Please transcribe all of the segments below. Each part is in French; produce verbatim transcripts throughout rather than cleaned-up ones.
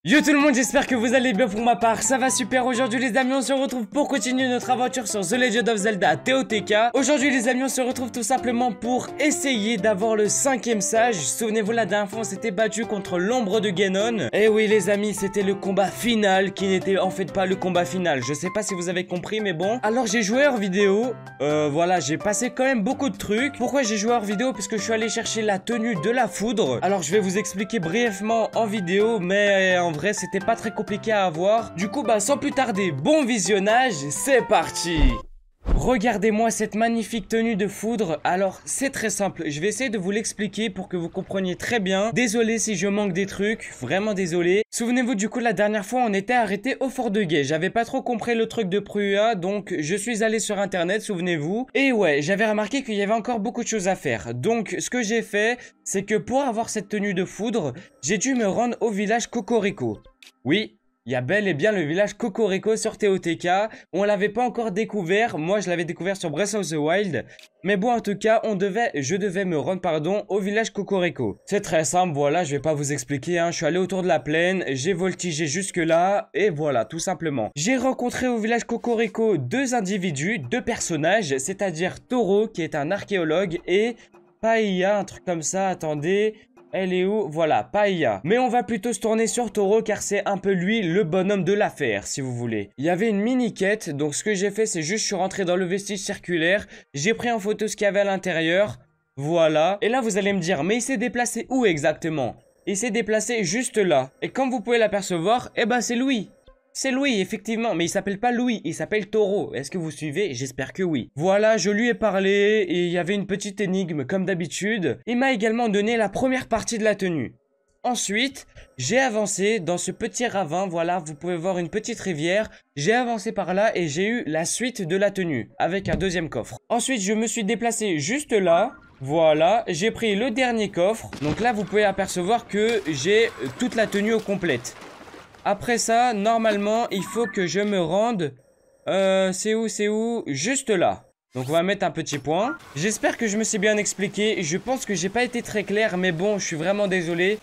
Yo tout le monde, j'espère que vous allez bien. Pour ma part, ça va super. Aujourd'hui les amis, on se retrouve pour continuer notre aventure sur The Legend of Zelda T O T K. Aujourd'hui les amis, on se retrouve tout simplement pour essayer d'avoir le cinquième sage. Souvenez-vous, la dernière fois on s'était battu contre l'ombre de Ganon. Et oui les amis, c'était le combat final qui n'était en fait pas le combat final. Je sais pas si vous avez compris, mais bon. Alors j'ai joué hors vidéo, euh, voilà, j'ai passé quand même beaucoup de trucs. Pourquoi j'ai joué hors vidéo? Parce que je suis allé chercher la tenue de la foudre. Alors je vais vous expliquer brièvement en vidéo, mais en En vrai c'était pas très compliqué à avoir. Du coup bah sans plus tarder, bon visionnage, c'est parti. Regardez-moi cette magnifique tenue de foudre. Alors c'est très simple, je vais essayer de vous l'expliquer pour que vous compreniez très bien. Désolé si je manque des trucs, vraiment désolé. Souvenez-vous du coup la dernière fois on était arrêté au fort de Guet. J'avais pas trop compris le truc de Prua, donc je suis allé sur internet, souvenez-vous. Et ouais, j'avais remarqué qu'il y avait encore beaucoup de choses à faire. Donc ce que j'ai fait, c'est que pour avoir cette tenue de foudre, j'ai dû me rendre au village Cocorico. Oui, il y a bel et bien le village Cocorico sur T O T K. On l'avait pas encore découvert. Moi, je l'avais découvert sur Breath of the Wild. Mais bon, en tout cas, on devait, je devais me rendre, pardon, au village Cocorico. C'est très simple, voilà, je vais pas vous expliquer, hein. Je suis allé autour de la plaine, j'ai voltigé jusque là, et voilà, tout simplement. J'ai rencontré au village Cocorico deux individus, deux personnages, c'est-à-dire Toro, qui est un archéologue, et Paia, un truc comme ça, attendez... Elle est où? Voilà, Paia. Mais on va plutôt se tourner sur Toro car c'est un peu lui le bonhomme de l'affaire, si vous voulez. Il y avait une mini-quête, donc ce que j'ai fait, c'est juste je suis rentré dans le vestige circulaire, j'ai pris en photo ce qu'il y avait à l'intérieur, voilà. Et là, vous allez me dire, mais il s'est déplacé où exactement? Il s'est déplacé juste là. Et comme vous pouvez l'apercevoir, eh ben c'est Louis. C'est Louis, effectivement, mais il s'appelle pas Louis, il s'appelle Toro. Est-ce que vous suivez? J'espère que oui. Voilà, je lui ai parlé et il y avait une petite énigme comme d'habitude. Il m'a également donné la première partie de la tenue. Ensuite, j'ai avancé dans ce petit ravin, voilà, vous pouvez voir une petite rivière. J'ai avancé par là et j'ai eu la suite de la tenue, avec un deuxième coffre. Ensuite, je me suis déplacé juste là. Voilà, j'ai pris le dernier coffre. Donc là, vous pouvez apercevoir que j'ai toute la tenue au complète. Après ça, normalement, il faut que je me rende... Euh, c'est où, c'est où? Juste là. Donc on va mettre un petit point. J'espère que je me suis bien expliqué. Je pense que j'ai pas été très clair, mais bon, je suis vraiment désolé.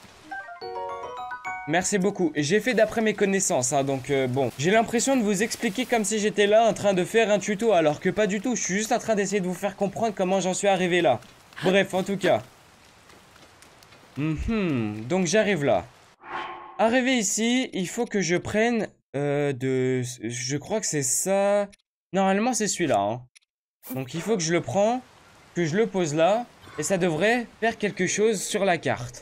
Merci beaucoup. J'ai fait d'après mes connaissances, hein, donc euh, bon. J'ai l'impression de vous expliquer comme si j'étais là en train de faire un tuto, alors que pas du tout. Je suis juste en train d'essayer de vous faire comprendre comment j'en suis arrivé là. Bref, en tout cas. Mm-hmm. Donc j'arrive là. Arrivé ici, il faut que je prenne euh, de... Je crois que c'est ça... Normalement, c'est celui-là. Hein. Donc, il faut que je le prends, que je le pose là, et ça devrait faire quelque chose sur la carte.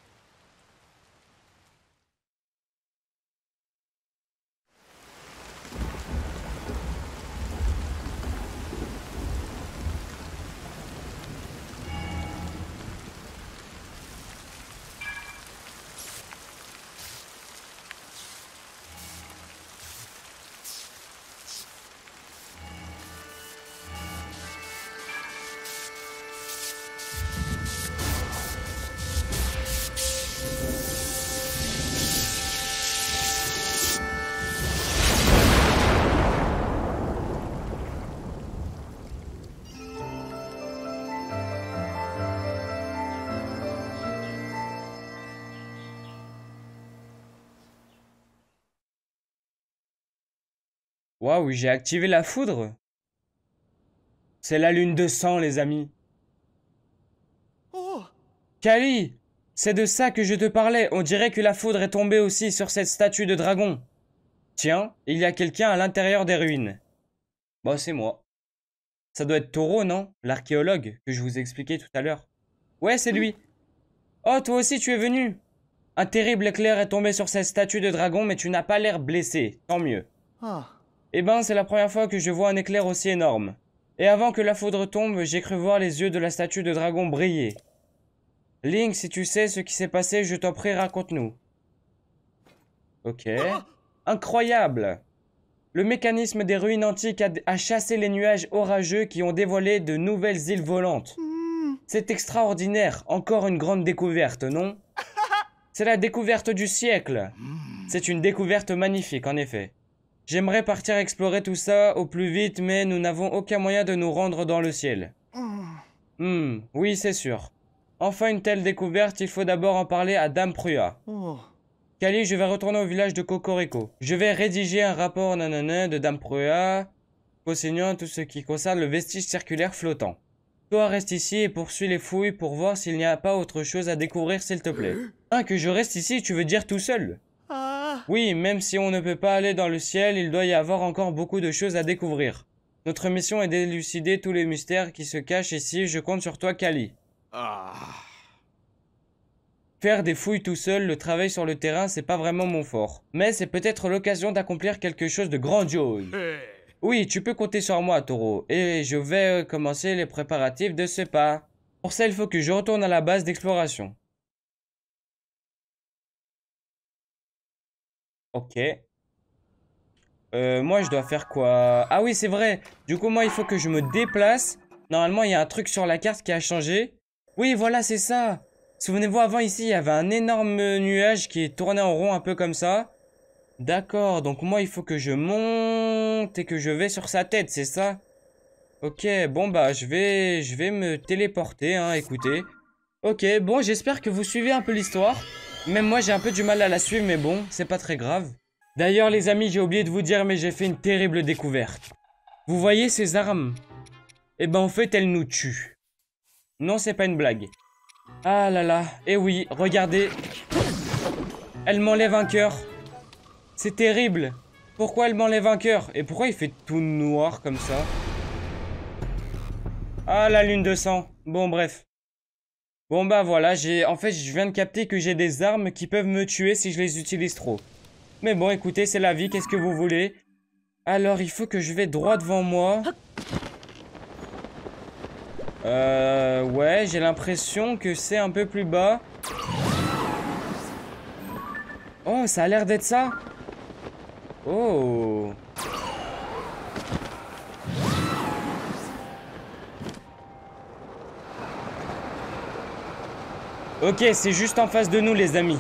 Waouh, j'ai activé la foudre. C'est la lune de sang, les amis. Oh. Kali, c'est de ça que je te parlais. On dirait que la foudre est tombée aussi sur cette statue de dragon. Tiens, il y a quelqu'un à l'intérieur des ruines. Bon, c'est moi. Ça doit être Toro, non? L'archéologue que je vous expliquais tout à l'heure. Ouais, c'est lui. Oh, toi aussi, tu es venu. Un terrible éclair est tombé sur cette statue de dragon, mais tu n'as pas l'air blessé. Tant mieux. Ah. Eh ben, c'est la première fois que je vois un éclair aussi énorme. Et avant que la foudre tombe, j'ai cru voir les yeux de la statue de dragon briller. Link, si tu sais ce qui s'est passé, je t'en prie, raconte-nous. Ok. Incroyable! Le mécanisme des ruines antiques a, a chassé les nuages orageux qui ont dévoilé de nouvelles îles volantes. Mm. C'est extraordinaire, encore une grande découverte, non? C'est la découverte du siècle. C'est une découverte magnifique, en effet. J'aimerais partir explorer tout ça au plus vite, mais nous n'avons aucun moyen de nous rendre dans le ciel. Hmm, oui, c'est sûr. Enfin une telle découverte, il faut d'abord en parler à Dame Prua. Oh. Kali, je vais retourner au village de Cocorico. Je vais rédiger un rapport nanana de Dame Prua, concernant tout ce qui concerne le vestige circulaire flottant. Toi, reste ici et poursuis les fouilles pour voir s'il n'y a pas autre chose à découvrir, s'il te plaît. Ah, que je reste ici, tu veux dire tout seul? Oui, même si on ne peut pas aller dans le ciel, il doit y avoir encore beaucoup de choses à découvrir. Notre mission est d'élucider tous les mystères qui se cachent ici. Je compte sur toi, Kali. Ah. Faire des fouilles tout seul, le travail sur le terrain, c'est pas vraiment mon fort. Mais c'est peut-être l'occasion d'accomplir quelque chose de grandiose. Oui, tu peux compter sur moi, Taureau. Et je vais commencer les préparatifs de ce pas. Pour ça, il faut que je retourne à la base d'exploration. Ok. Euh, moi, je dois faire quoi? Ah oui, c'est vrai. Du coup, moi, il faut que je me déplace. Normalement, il y a un truc sur la carte qui a changé. Oui, voilà, c'est ça. Souvenez-vous, avant, ici, il y avait un énorme nuage qui tournait en rond un peu comme ça. D'accord, donc moi, il faut que je monte et que je vais sur sa tête, c'est ça? Ok, bon, bah, je vais, je vais me téléporter, hein, écoutez. Ok, bon, j'espère que vous suivez un peu l'histoire. Même moi, j'ai un peu du mal à la suivre, mais bon, c'est pas très grave. D'ailleurs, les amis, j'ai oublié de vous dire, mais j'ai fait une terrible découverte. Vous voyez ces armes? Eh ben, en fait, elles nous tuent. Non, c'est pas une blague. Ah là là, eh oui, regardez. Elle m'enlève un cœur. C'est terrible. Pourquoi elle m'enlève un cœur? Et pourquoi il fait tout noir comme ça? Ah, la lune de sang. Bon, bref. Bon, bah voilà, j'ai... En fait, je viens de capter que j'ai des armes qui peuvent me tuer si je les utilise trop. Mais bon, écoutez, c'est la vie, qu'est-ce que vous voulez? Alors, il faut que je vais droit devant moi. Euh... Ouais, j'ai l'impression que c'est un peu plus bas. Oh, ça a l'air d'être ça. Oh. Ok, c'est juste en face de nous, les amis.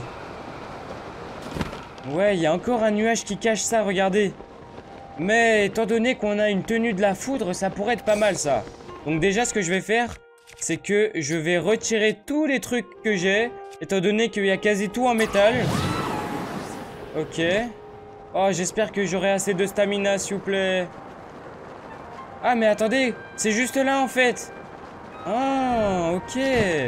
Ouais, il y a encore un nuage qui cache ça, regardez. Mais étant donné qu'on a une tenue de la foudre, ça pourrait être pas mal, ça. Donc déjà, ce que je vais faire, c'est que je vais retirer tous les trucs que j'ai, étant donné qu'il y a quasi tout en métal. Ok. Oh, j'espère que j'aurai assez de stamina, s'il vous plaît. Ah, mais attendez, c'est juste là, en fait. Ah, ok.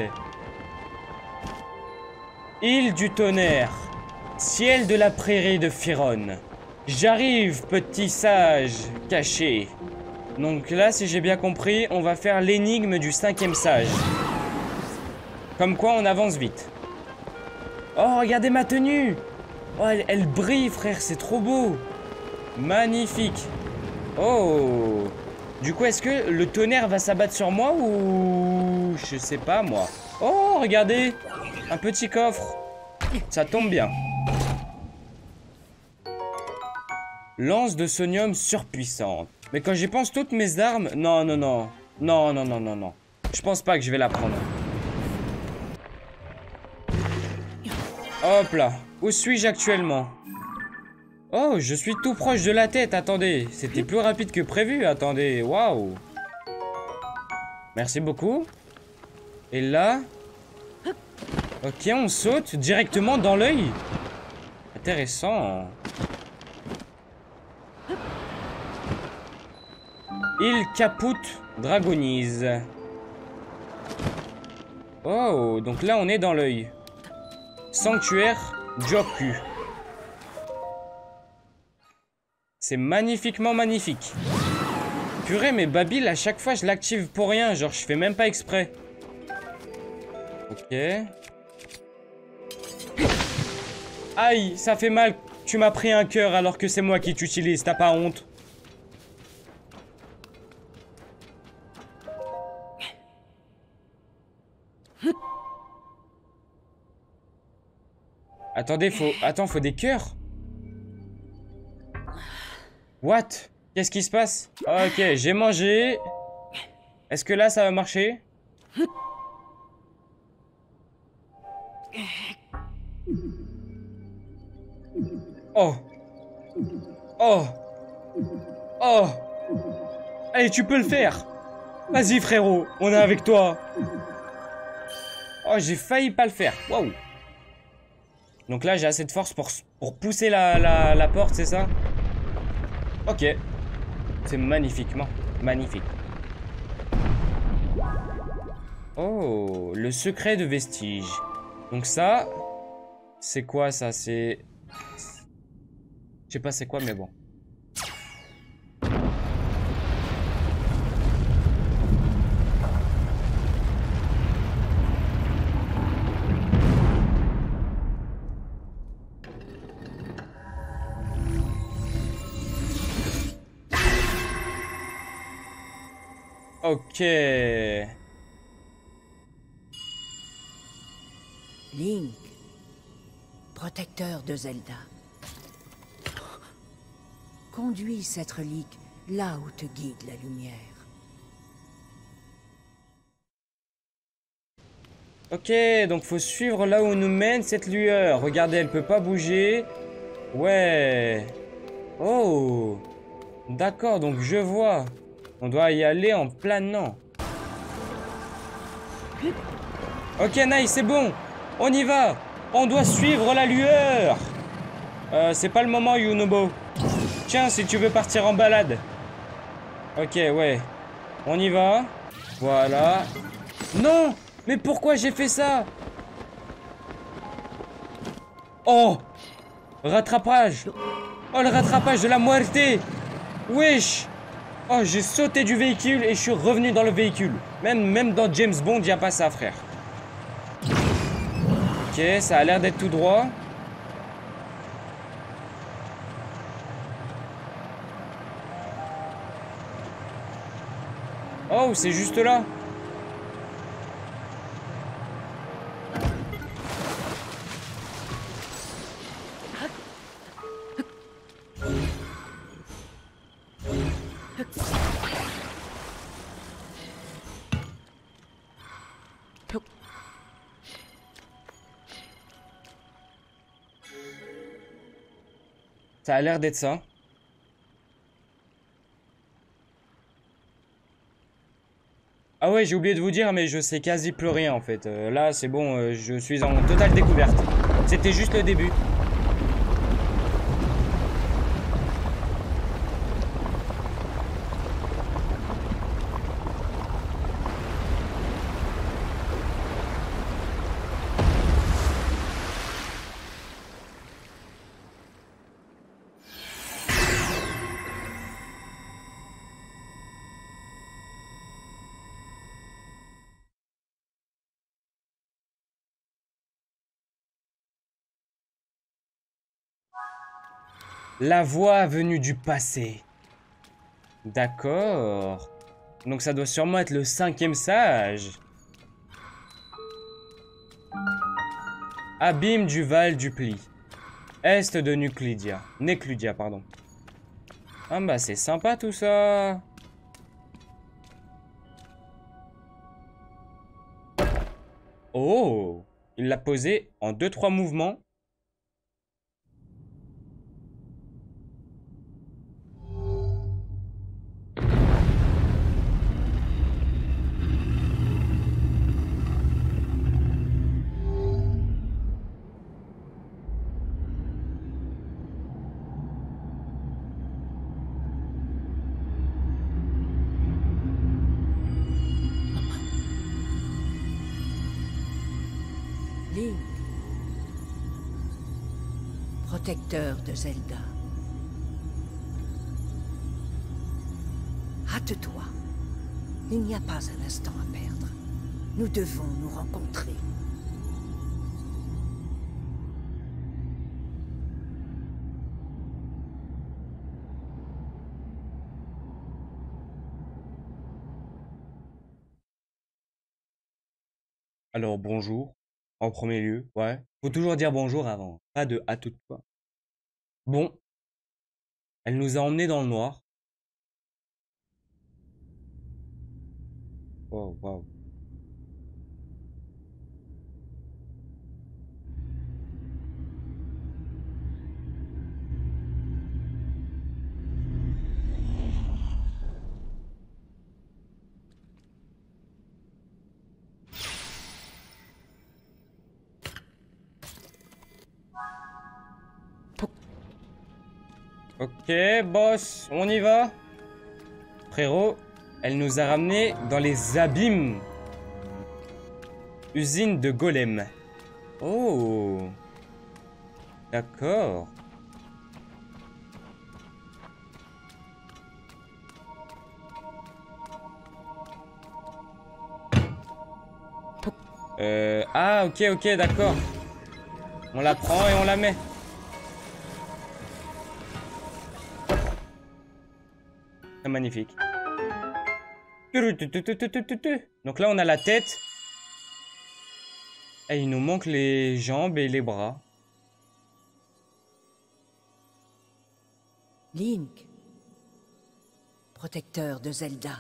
Île du tonnerre. Ciel de la prairie de Firon. J'arrive, petit sage caché. Donc là, si j'ai bien compris, on va faire l'énigme du cinquième sage. Comme quoi, on avance vite. Oh, regardez ma tenue. Oh, elle, elle brille, frère, c'est trop beau. Magnifique. Oh. Du coup, est-ce que le tonnerre va s'abattre sur moi ou... Je sais pas, moi. Oh, regardez. Un petit coffre. Ça tombe bien. Lance de sonium surpuissante. Mais quand j'y pense, toutes mes armes... Non, non, non. Non, non, non, non, non. Je pense pas que je vais la prendre. Hop là. Où suis-je actuellement? Oh, je suis tout proche de la tête. Attendez. C'était plus rapide que prévu. Attendez. Waouh. Merci beaucoup. Et là... Ok, on saute directement dans l'œil. Intéressant. Il Caput dragonise. Oh, donc là on est dans l'œil. Sanctuaire Joku. C'est magnifiquement magnifique. Purée, mais Babil, à chaque fois je l'active pour rien. Genre, je fais même pas exprès. Ok. Aïe, ça fait mal. Tu m'as pris un cœur alors que c'est moi qui t'utilise. T'as pas honte? Attendez, faut... Attends, faut des cœurs? What? Qu'est-ce qui se passe? Ok, j'ai mangé. Est-ce que là, ça va marcher? Oh. Oh. Oh. Allez, tu peux le faire. Vas-y, frérot, on est avec toi. Oh, j'ai failli pas le faire. Waouh. Donc là, j'ai assez de force pour, pour pousser la, la, la porte, c'est ça? Ok. C'est magnifiquement magnifique. Oh, le secret de vestige. Donc ça, c'est quoi ça? C'est... Je sais pas c'est quoi, mais bon. Ok. Link, protecteur de Zelda. Conduis cette relique là où te guide la lumière. Ok, donc faut suivre là où nous mène cette lueur. Regardez, elle peut pas bouger. Ouais. Oh. D'accord, donc je vois. On doit y aller en planant. Ok, nice, c'est bon. On y va. On doit suivre la lueur. Euh, c'est pas le moment, Yunobo. Tiens, si tu veux partir en balade. Ok, ouais. On y va. Voilà. Non! Mais pourquoi j'ai fait ça? Oh! Rattrapage! Oh, le rattrapage de la muerte! Wesh! Oh, j'ai sauté du véhicule et je suis revenu dans le véhicule. Même, même dans James Bond, y a pas ça, frère. Ok, ça a l'air d'être tout droit. Oh, c'est juste là. Ça a l'air d'être ça. Ah ouais, j'ai oublié de vous dire, mais je sais quasi plus rien en fait. Euh, là, c'est bon, euh, je suis en totale découverte. C'était juste le début. La voix venue du passé. D'accord. Donc ça doit sûrement être le cinquième sage. Abîme du Val du Pli. Est de Nuclidia. Necludia, pardon. Ah bah c'est sympa tout ça. Oh. Il l'a posé en deux trois mouvements. Link, protecteur de Zelda. Hâte-toi. Il n'y a pas un instant à perdre. Nous devons nous rencontrer. Alors bonjour. En premier lieu, ouais. Faut toujours dire bonjour avant. Pas de à toute fois. Bon. Elle nous a emmenés dans le noir. Oh, waouh. Ok, boss, on y va. Frérot, elle nous a ramené dans les abîmes. Usine de golem. Oh. D'accord. Euh, ah, ok, ok, d'accord. On la prend et on la met. C'est magnifique. Donc là, on a la tête. Et il nous manque les jambes et les bras. Link, protecteur de Zelda.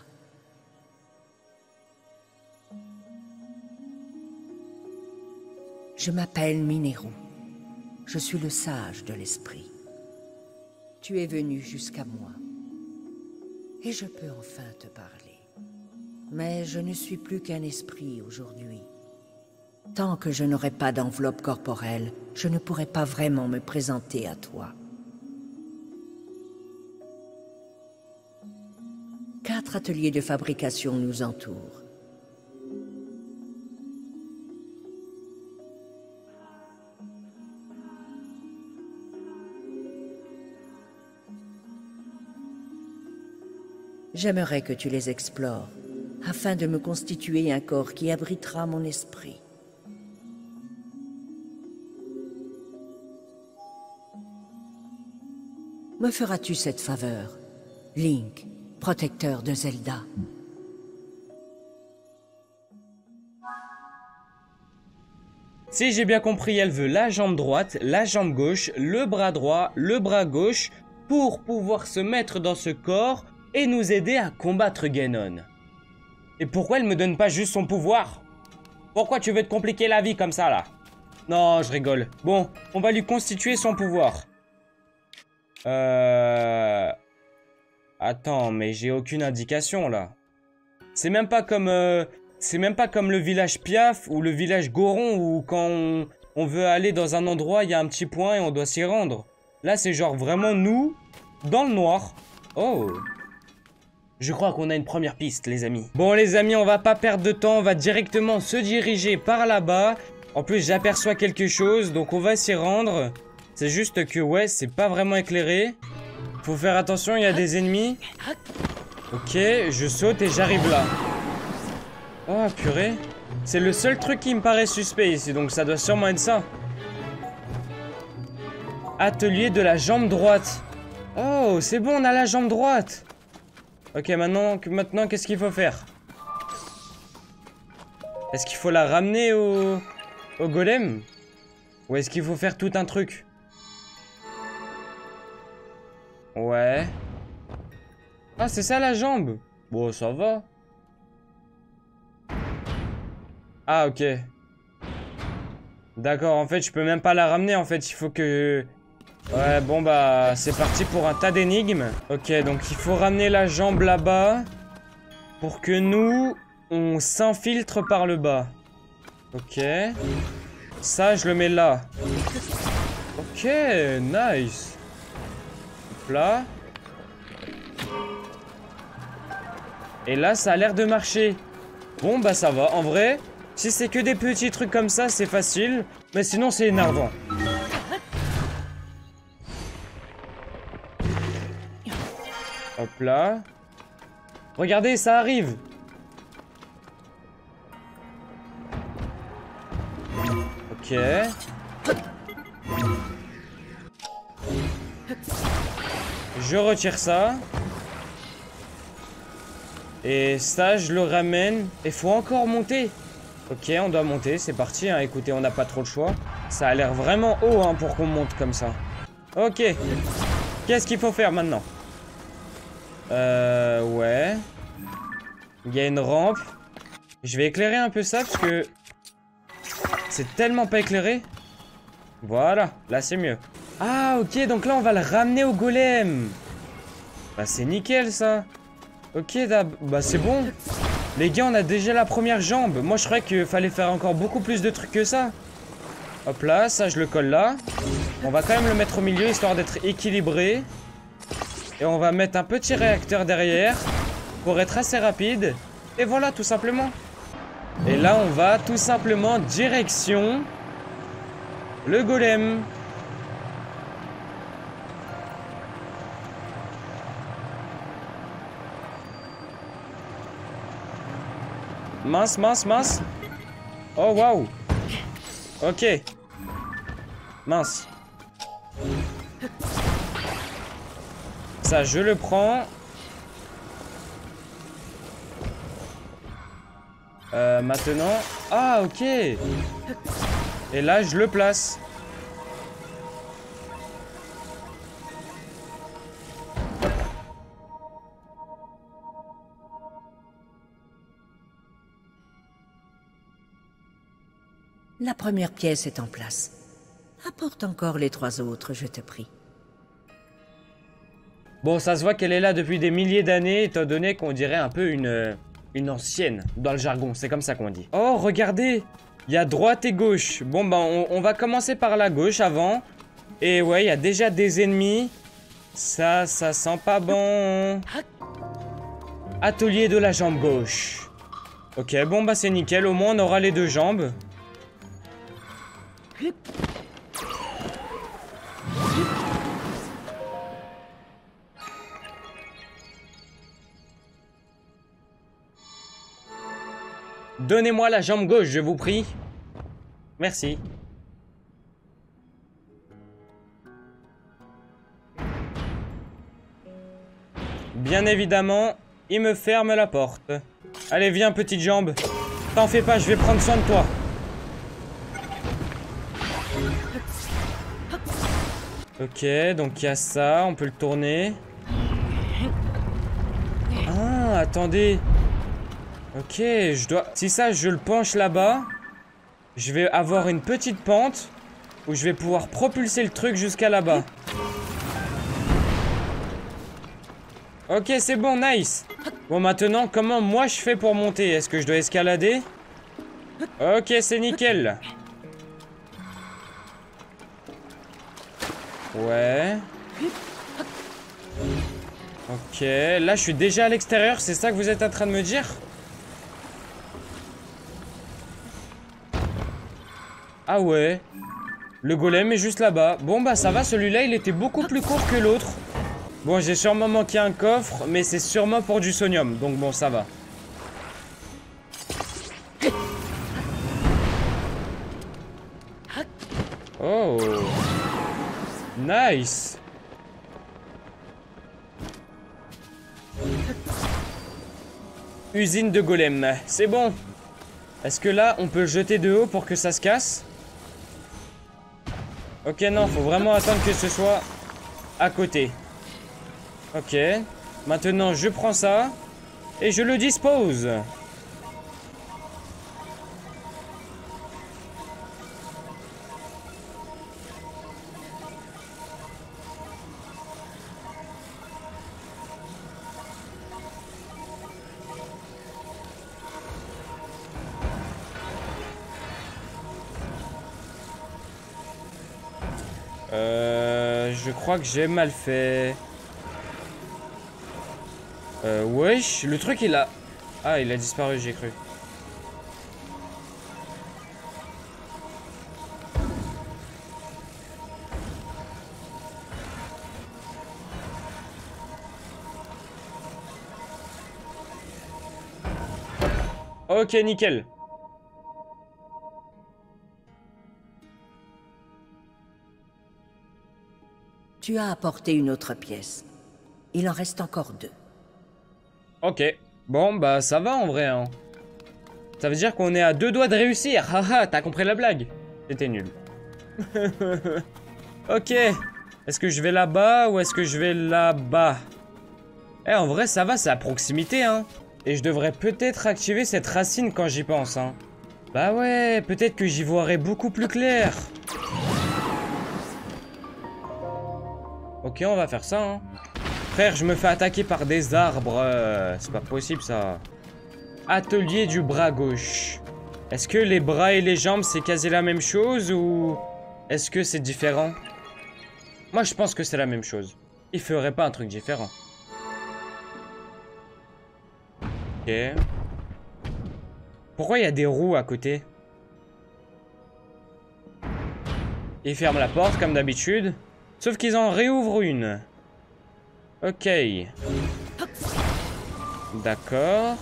Je m'appelle Mineru. Je suis le sage de l'esprit. Tu es venu jusqu'à moi. Et je peux enfin te parler. Mais je ne suis plus qu'un esprit aujourd'hui. Tant que je n'aurai pas d'enveloppe corporelle, je ne pourrai pas vraiment me présenter à toi. Quatre ateliers de fabrication nous entourent. J'aimerais que tu les explores, afin de me constituer un corps qui abritera mon esprit. Me feras-tu cette faveur, Link, protecteur de Zelda? Si j'ai bien compris, elle veut la jambe droite, la jambe gauche, le bras droit, le bras gauche, pour pouvoir se mettre dans ce corps et nous aider à combattre Ganon. Et pourquoi elle me donne pas juste son pouvoir? Pourquoi tu veux te compliquer la vie comme ça, là? Non, je rigole. Bon, on va lui constituer son pouvoir. Euh... Attends, mais j'ai aucune indication, là. C'est même pas comme... Euh... C'est même pas comme le village Piaf ou le village Goron où quand on, on veut aller dans un endroit, il y a un petit point et on doit s'y rendre. Là, c'est genre vraiment nous, dans le noir. Oh. Je crois qu'on a une première piste, les amis. Bon, les amis, on va pas perdre de temps. On va directement se diriger par là-bas. En plus, j'aperçois quelque chose, donc on va s'y rendre. C'est juste que, ouais, c'est pas vraiment éclairé. Faut faire attention, il y a des ennemis. Ok, je saute et j'arrive là. Oh, purée. C'est le seul truc qui me paraît suspect ici, donc ça doit sûrement être ça. Atelier de la jambe droite. Oh, c'est bon, on a la jambe droite. Ok, maintenant, maintenant qu'est-ce qu'il faut faire? Est-ce qu'il faut la ramener au, au golem? Ou est-ce qu'il faut faire tout un truc? Ouais. Ah, c'est ça la jambe? Bon, ça va. Ah, ok. D'accord, en fait, je peux même pas la ramener, en fait, il faut que... Ouais, bon, bah, c'est parti pour un tas d'énigmes. Ok, donc il faut ramener la jambe là-bas pour que nous, on s'infiltre par le bas. Ok. Ça, je le mets là. Ok, nice. Hop là. Et là, ça a l'air de marcher. Bon, bah, ça va. En vrai... Si c'est que des petits trucs comme ça, c'est facile. Mais sinon, c'est énervant. Hop là. Regardez, ça arrive. Ok. Je retire ça. Et ça, je le ramène. Il faut encore monter. Ok, on doit monter, c'est parti, hein. Écoutez, on n'a pas trop le choix. Ça a l'air vraiment haut, hein, pour qu'on monte comme ça. Ok. Qu'est-ce qu'il faut faire maintenant? Euh, ouais. Il y a une rampe. Je vais éclairer un peu ça, parce que... c'est tellement pas éclairé. Voilà, là c'est mieux. Ah, ok, donc là on va le ramener au golem. Bah c'est nickel, ça. Ok, bah c'est bon. Les gars, on a déjà la première jambe. Moi, je croyais qu'il fallait faire encore beaucoup plus de trucs que ça. Hop là, ça, je le colle là. On va quand même le mettre au milieu, histoire d'être équilibré. Et on va mettre un petit réacteur derrière pour être assez rapide. Et voilà, tout simplement. Et là, on va tout simplement direction le golem. Mince, mince, mince. Oh, waouh. Ok. Mince. Ça, je le prends. Euh, maintenant... Ah, ok. Et là, je le place. La première pièce est en place. Apporte encore les trois autres, je te prie. Bon, ça se voit qu'elle est là depuis des milliers d'années, étant donné qu'on dirait un peu une, une ancienne dans le jargon. C'est comme ça qu'on dit. Oh, regardez, il y a droite et gauche. Bon, ben, on, on va commencer par la gauche avant. Et ouais, il y a déjà des ennemis. Ça, ça sent pas bon. Atelier de la jambe gauche. Ok, bon, bah c'est nickel. Au moins, on aura les deux jambes. Donnez-moi la jambe gauche, je vous prie. Merci. Bien évidemment, il me ferme la porte. Allez, viens, petite jambe. T'en fais pas, je vais prendre soin de toi. Ok, donc il y a ça, on peut le tourner. Ah, attendez. Ok, je dois... Si ça, je le penche là-bas, je vais avoir une petite pente où je vais pouvoir propulser le truc jusqu'à là-bas. Ok, c'est bon, nice. Bon, maintenant, comment moi je fais pour monter? Est-ce que je dois escalader? Ok, c'est nickel. Ouais. Ok, là je suis déjà à l'extérieur, c'est ça que vous êtes en train de me dire? Ah ouais. Le golem est juste là-bas. Bon bah ça va, celui-là il était beaucoup plus court que l'autre. Bon, j'ai sûrement manqué un coffre, mais c'est sûrement pour du sonium, donc bon, ça va. Oh. Nice. Usine de golem, c'est bon. Est-ce que là, on peut le jeter de haut pour que ça se casse? Ok, non, faut vraiment attendre que ce soit à côté. Ok. Maintenant, je prends ça et je le dispose. Euh, je crois que j'ai mal fait. Euh, wesh, le truc il a... Ah, il a disparu, j'ai cru. Ok, nickel. Tu as apporté une autre pièce. Il en reste encore deux. Ok. Bon, bah ça va en vrai, hein. Ça veut dire qu'on est à deux doigts de réussir. Haha, t'as compris la blague? C'était nul. Ok. Est-ce que je vais là-bas ou est-ce que je vais là-bas? Eh, en vrai, ça va, c'est à proximité, hein. Et je devrais peut-être activer cette racine quand j'y pense, hein. Bah ouais, peut-être que j'y voirai beaucoup plus clair. Ok, on va faire ça, hein. Frère, je me fais attaquer par des arbres. Euh, c'est pas possible, ça. Atelier du bras gauche. Est-ce que les bras et les jambes, c'est quasi la même chose ou... Est-ce que c'est différent? Moi, je pense que c'est la même chose. Il ferait pas un truc différent. Ok. Pourquoi il y a des roues à côté? Ils ferment la porte comme d'habitude. Sauf qu'ils en réouvrent une. Ok. D'accord.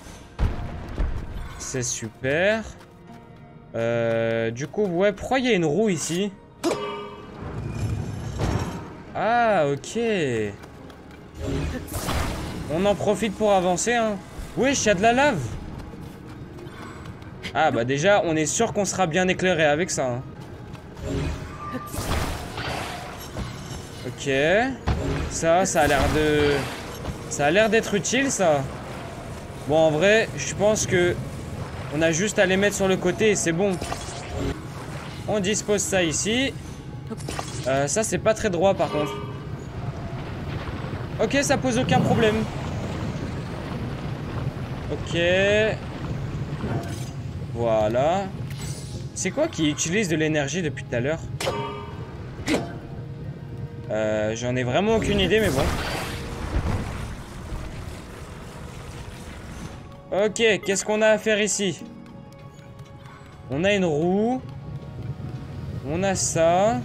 C'est super. Euh, du coup, ouais, pourquoi il y a une roue ici? Ah, ok. On en profite pour avancer, hein. Wesh, il y a de la lave. Ah, bah déjà, on est sûr qu'on sera bien éclairé avec ça, hein. Ok. Ça, ça a l'air de... Ça a l'air d'être utile, ça. Bon, en vrai, je pense que... On a juste à les mettre sur le côté et c'est bon. On dispose ça ici. Euh, ça, c'est pas très droit, par contre. Ok, ça pose aucun problème. Ok. Voilà. C'est quoi qui utilise de l'énergie depuis tout à l'heure? Euh, j'en ai vraiment aucune idée, mais bon. Ok, qu'est-ce qu'on a à faire ici? On a une roue. On a ça.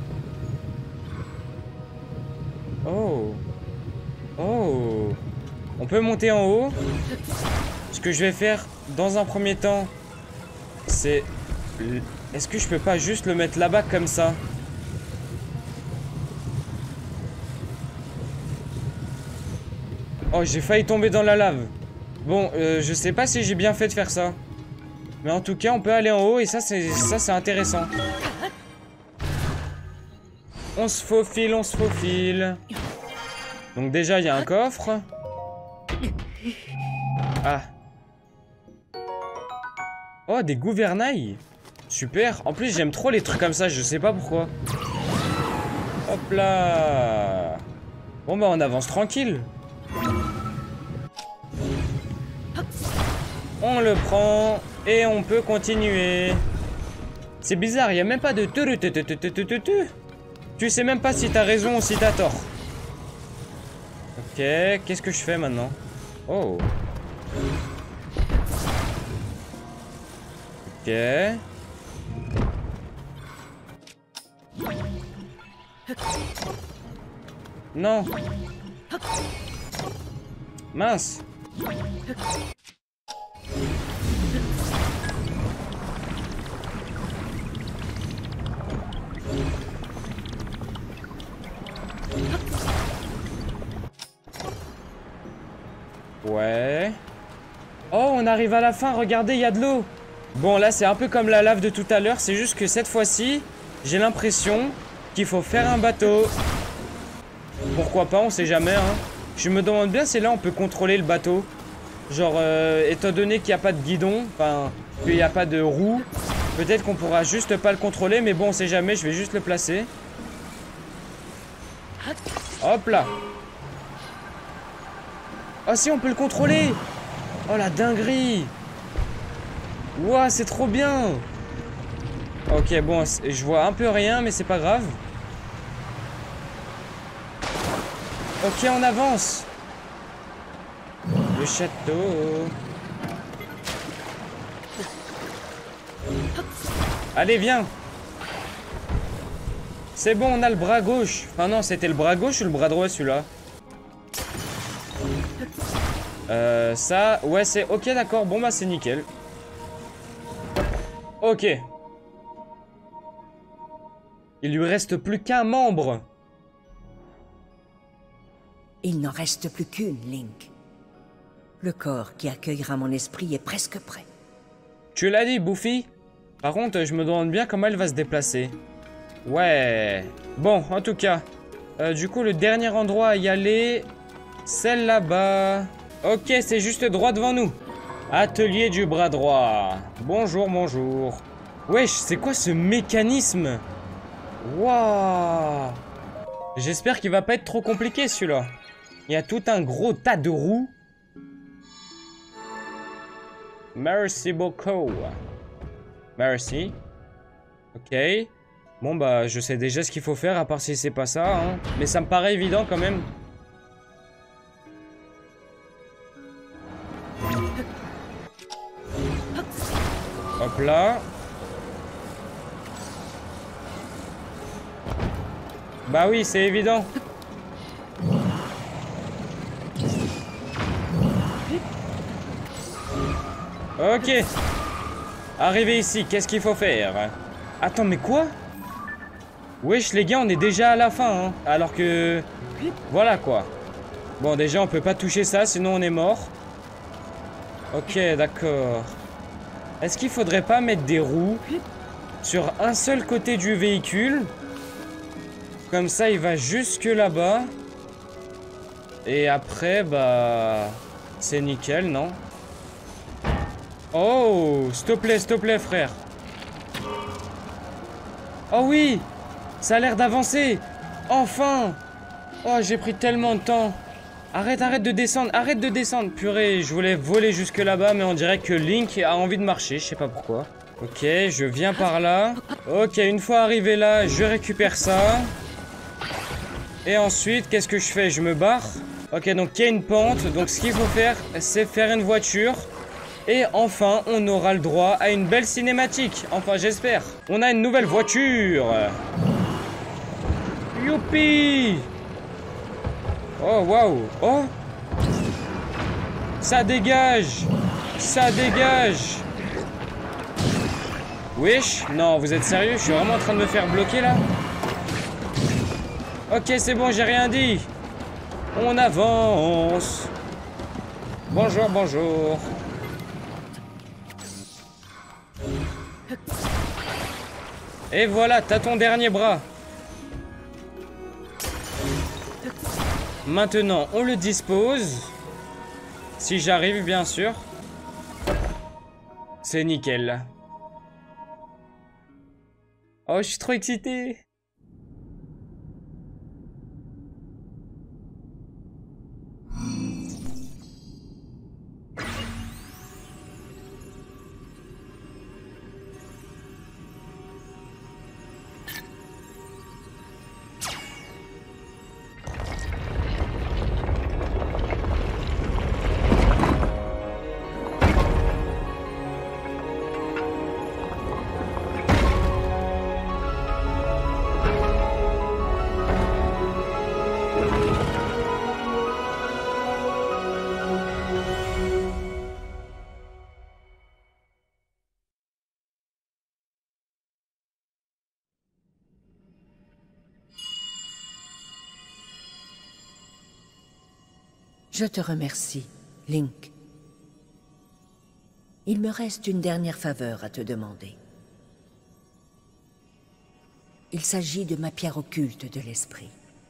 Oh. Oh. On peut monter en haut. Ce que je vais faire dans un premier temps, c'est... Est-ce que je peux pas juste le mettre là-bas comme ça? Oh, j'ai failli tomber dans la lave. Bon, euh, je sais pas si j'ai bien fait de faire ça. Mais en tout cas, on peut aller en haut et ça, c'est ça, c'est intéressant. On se faufile, on se faufile. Donc déjà, il y a un coffre. Ah. Oh, des gouvernails. Super. En plus, j'aime trop les trucs comme ça, je sais pas pourquoi. Hop là. Bon, bah, on avance tranquille. On le prend et on peut continuer. C'est bizarre, il n'y a même pas de... Tu sais même pas si t'as raison ou si t'as tort. Ok, qu'est-ce que je fais maintenant? Oh. Ok. Non. Mince. Ouais. Oh, on arrive à la fin, regardez, il y a de l'eau. Bon, là, c'est un peu comme la lave de tout à l'heure, c'est juste que cette fois-ci, j'ai l'impression qu'il faut faire un bateau. Pourquoi pas, on sait jamais, hein. Je me demande bien si là, on peut contrôler le bateau. Genre, euh, étant donné qu'il n'y a pas de guidon, enfin, qu'il n'y a pas de roue, peut-être qu'on pourra juste pas le contrôler, mais bon, on sait jamais, je vais juste le placer. Hop là. Oh si, on peut le contrôler. Oh la dinguerie. Ouah, c'est trop bien. Ok, bon, je vois un peu rien, mais c'est pas grave. Ok, on avance. Le château. Allez, viens. C'est bon, on a le bras gauche. Enfin non, c'était le bras gauche ou le bras droit celui-là? Euh, ça... Ouais, c'est... Ok, d'accord. Bon, bah, c'est nickel. Ok. Il lui reste plus qu'un membre. Il n'en reste plus qu'une, Link. Le corps qui accueillera mon esprit est presque prêt. Tu l'as dit, Buffy. Par contre, je me demande bien comment elle va se déplacer. Ouais. Bon, en tout cas. Euh, du coup, le dernier endroit à y aller... Celle là-bas. Ok, c'est juste droit devant nous. Atelier du bras droit. Bonjour, bonjour. Wesh, c'est quoi ce mécanisme? Waouh. J'espère qu'il va pas être trop compliqué celui-là. Il y a tout un gros tas de roues. Merci beaucoup. Merci. Ok. Bon bah je sais déjà ce qu'il faut faire à part si c'est pas ça hein. Mais ça me paraît évident quand même. Hop là. Bah oui c'est évident. Ok. Arrivé ici, qu'est-ce qu'il faut faire? Attends mais quoi? Wesh les gars on est déjà à la fin hein. Alors que... Voilà quoi. Bon déjà on peut pas toucher ça sinon on est mort. Ok d'accord. Est-ce qu'il faudrait pas mettre des roues sur un seul côté du véhicule? Comme ça il va jusque là-bas. Et après bah... C'est nickel non? Oh s'il te plaît, s'il te plaît frère. Oh oui. Ça a l'air d'avancer. Enfin. Oh j'ai pris tellement de temps. Arrête, arrête de descendre, arrête de descendre. Purée, je voulais voler jusque là-bas, mais on dirait que Link a envie de marcher, je sais pas pourquoi. Ok, je viens par là. Ok, une fois arrivé là, je récupère ça. Et ensuite, qu'est-ce que je fais? Je me barre. Ok, donc il y a une pente. Donc ce qu'il faut faire, c'est faire une voiture. Et enfin, on aura le droit à une belle cinématique. Enfin, j'espère. On a une nouvelle voiture. Youpi! Oh, waouh! Oh! Ça dégage! Ça dégage! Wesh! Non, vous êtes sérieux? Je suis vraiment en train de me faire bloquer là? Ok, c'est bon, j'ai rien dit. On avance. Bonjour, bonjour. Et voilà, t'as ton dernier bras. Maintenant, on le dispose. Si j'arrive, bien sûr. C'est nickel. Oh, je suis trop excité. Je te remercie, Link. Il me reste une dernière faveur à te demander. Il s'agit de ma pierre occulte de l'esprit.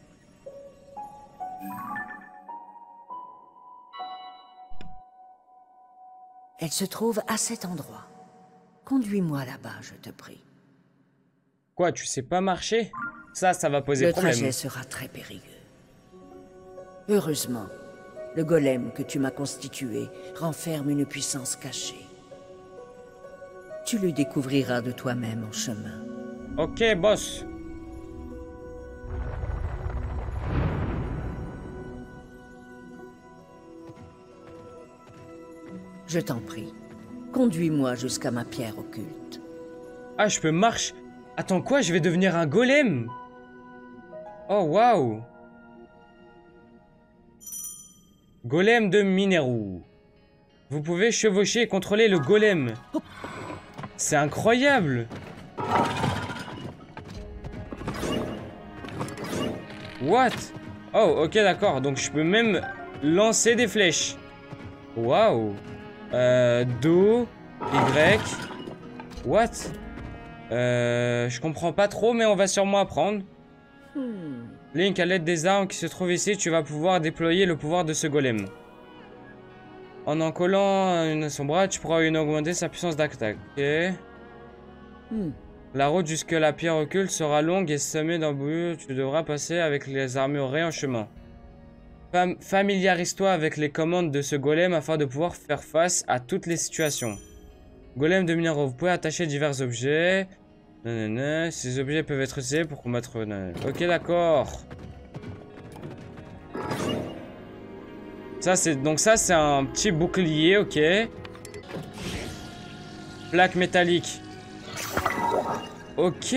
Elle se trouve à cet endroit. Conduis-moi là-bas, je te prie. Quoi, tu sais pas marcher? Ça, ça va poser Le problème. Le trajet sera très périlleux. Heureusement, le golem que tu m'as constitué renferme une puissance cachée. Tu le découvriras de toi-même en chemin. Ok, boss. Je t'en prie, conduis-moi jusqu'à ma pierre occulte. Ah, je peux marcher. Attends, quoi? Je vais devenir un golem? Oh, waouh. Golem de Mineru. Vous pouvez chevaucher et contrôler le golem. C'est incroyable. What? Oh, ok, d'accord. Donc je peux même lancer des flèches. Waouh. Euh, Do, Y. What? Euh, je comprends pas trop, mais on va sûrement apprendre. Hmm. Link, à l'aide des armes qui se trouvent ici, tu vas pouvoir déployer le pouvoir de ce golem. En en collant une, son bras, tu pourras une augmenter sa puissance d'attaque. Ok. Hmm. La route jusque la pierre occulte sera longue et semée d'embûches. Tu devras passer avec les armurés en chemin. Fam Familiarise-toi avec les commandes de ce golem afin de pouvoir faire face à toutes les situations. Golem de minéraux, vous pouvez attacher divers objets. Nanana, ces objets peuvent être utilisés pour combattre... Nanana. Ok, d'accord. Ça, c'est... Donc ça, c'est un petit bouclier, ok. Plaque métallique. Ok.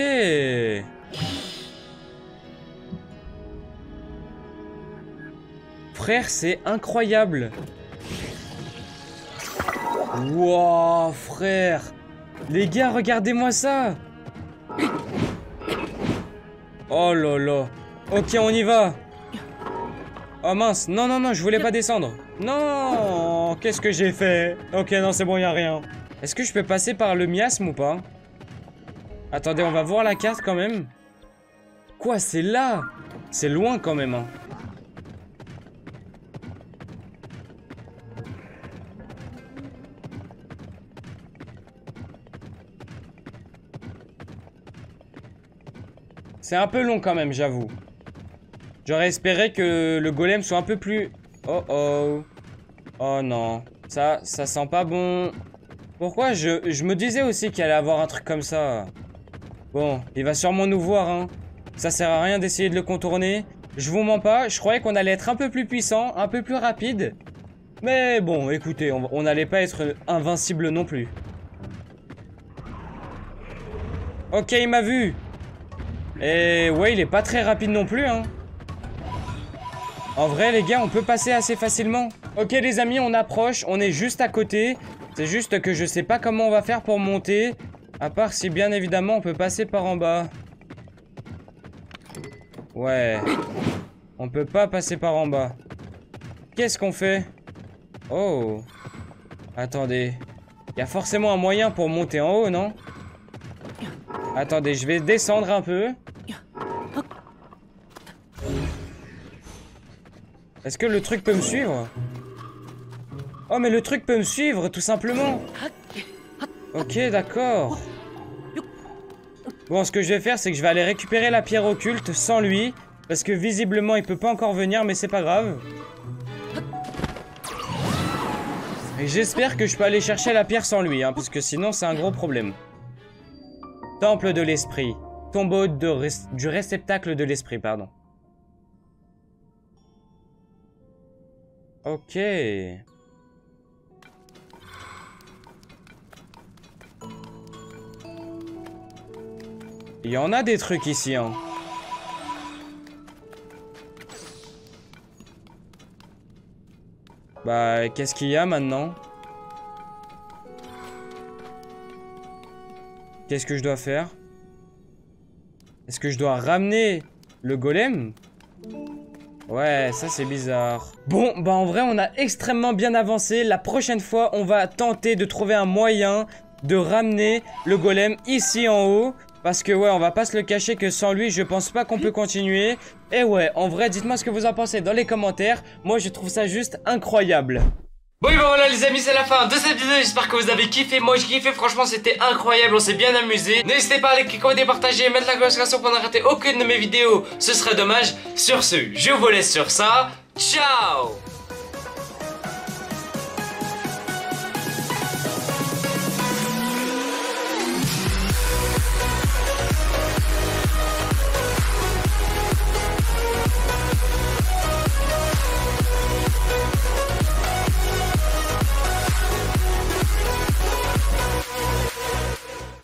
Frère, c'est incroyable. Wow, frère. Les gars, regardez-moi ça. Oh là là. Ok, on y va. Oh mince. Non, non, non, je voulais pas descendre. Non. Qu'est-ce que j'ai fait? Ok, non, c'est bon, y a rien. Est-ce que je peux passer par le miasme ou pas? Attendez, on va voir la carte quand même. Quoi, c'est là? C'est loin quand même, hein. C'est un peu long quand même, j'avoue. J'aurais espéré que le golem soit un peu plus... Oh oh. Oh non. Ça, ça sent pas bon. Pourquoi je, je me disais aussi qu'il allait avoir un truc comme ça. Bon, il va sûrement nous voir, hein. Ça sert à rien d'essayer de le contourner. Je vous mens pas, je croyais qu'on allait être un peu plus puissant, un peu plus rapide. Mais bon, écoutez, on n'allait pas être invincible non plus. Ok, il m'a vu. Et ouais, il est pas très rapide non plus, hein. En vrai, les gars, on peut passer assez facilement. Ok, les amis, on approche. On est juste à côté. C'est juste que je sais pas comment on va faire pour monter. À part si, bien évidemment, on peut passer par en bas. Ouais. On peut pas passer par en bas. Qu'est-ce qu'on fait? Oh. Attendez. Il y a forcément un moyen pour monter en haut, non? Attendez, je vais descendre un peu. Est-ce que le truc peut me suivre? Oh, mais le truc peut me suivre, tout simplement. Ok, d'accord. Bon, ce que je vais faire, c'est que je vais aller récupérer la pierre occulte sans lui. Parce que visiblement, il peut pas encore venir, mais c'est pas grave. Et j'espère que je peux aller chercher la pierre sans lui, hein, parce que sinon, c'est un gros problème. Temple de l'esprit. Tombeau de res- du réceptacle de l'esprit, pardon. Ok. Il y en a des trucs ici, hein. Bah, qu'est-ce qu'il y a maintenant? Qu'est-ce que je dois faire? Est-ce que je dois ramener le golem? Ouais, ça c'est bizarre. Bon, bah en vrai, on a extrêmement bien avancé. La prochaine fois, on va tenter de trouver un moyen de ramener le golem ici en haut. Parce que ouais, on va pas se le cacher que sans lui, je pense pas qu'on peut continuer. Et ouais, en vrai, dites-moi ce que vous en pensez dans les commentaires. Moi, je trouve ça juste incroyable. Bon et ben voilà les amis, c'est la fin de cette vidéo, j'espère que vous avez kiffé. Moi j'ai kiffé, franchement c'était incroyable, on s'est bien amusé. N'hésitez pas à liker, commenter, partager, mettre la cloche pour ne rater aucune de mes vidéos, ce serait dommage. Sur ce, je vous laisse sur ça, ciao.